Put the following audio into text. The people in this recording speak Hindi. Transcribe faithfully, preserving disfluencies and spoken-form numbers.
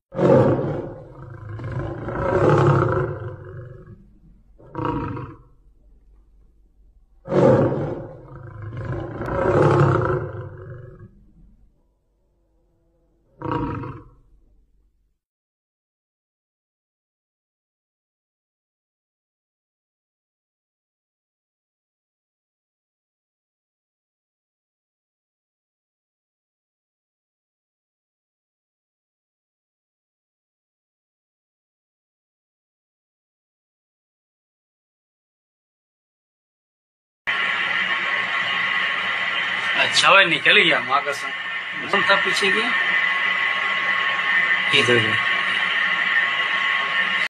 अच्छा भाई निकल गया माँ कसम था पीछे गया इधर